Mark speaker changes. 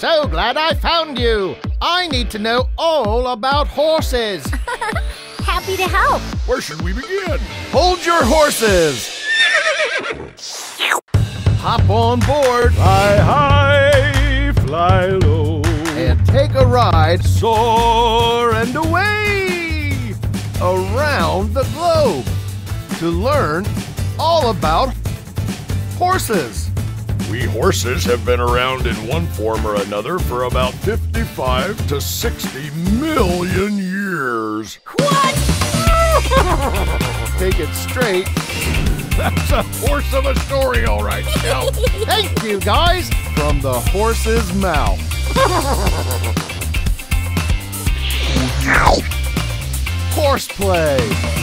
Speaker 1: so glad I found you. I need to know all about horses.
Speaker 2: Happy to help.
Speaker 3: Where should we begin?
Speaker 1: Hold your horses. Hop on board.
Speaker 3: Fly high, fly low.
Speaker 1: And take a ride.
Speaker 3: Soar and away.
Speaker 1: Around the globe. To learn all about horses.
Speaker 3: We horses have been around in one form or another for about 55 to 60 million years.
Speaker 2: What?
Speaker 1: Take it straight.
Speaker 3: That's a horse of a story, all right, Scout.
Speaker 1: Thank you, guys, from the horse's mouth. Horseplay.